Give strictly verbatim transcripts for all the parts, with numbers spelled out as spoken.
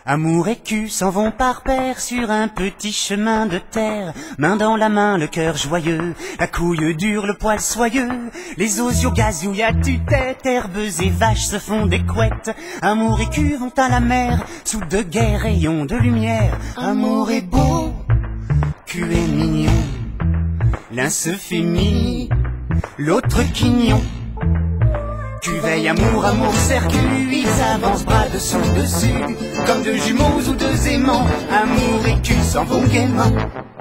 Amour et cul s'en vont par paire sur un petit chemin de terre, main dans la main, le cœur joyeux, la couille dure, le poil soyeux, les osios gazouillent à tue-tête, herbes et vaches se font des couettes. Amour et cul vont à la mer, sous de gais rayons de lumière. Amour est beau, cul est mignon, l'un se fait mini, l'autre quignon. Tu veilles, amour, amour, cercle, ils avancent bras dessous dessus, comme deux jumeaux ou deux aimants. Amour et cul s'en vont gaiement.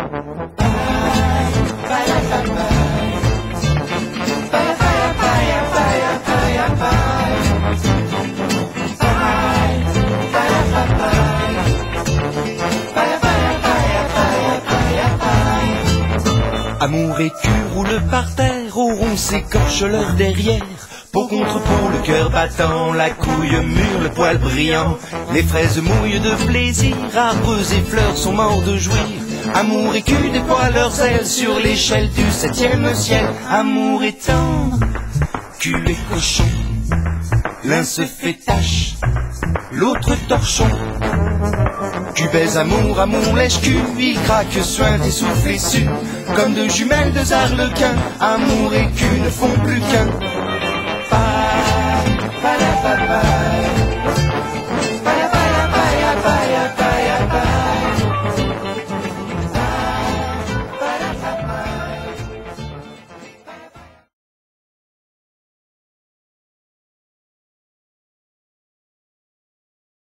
Amour et cul roulent par terre, au rond s'écorche leur derrière. Peau contre peau, le cœur battant, la couille mûre, le poil brillant. Les fraises mouillent de plaisir, arbres et fleurs sont morts de jouir. Amour et cul déploient leurs ailes sur l'échelle du septième ciel. Amour est tendre, cul et cochon, l'un se fait tache, l'autre torchon. Cul baise amour, amour lèche cul, il craque, suinte et souffle et sue, comme deux jumelles, deux arlequins. Amour et cul ne font plus qu'un. Pa, pa, la, pa, pa.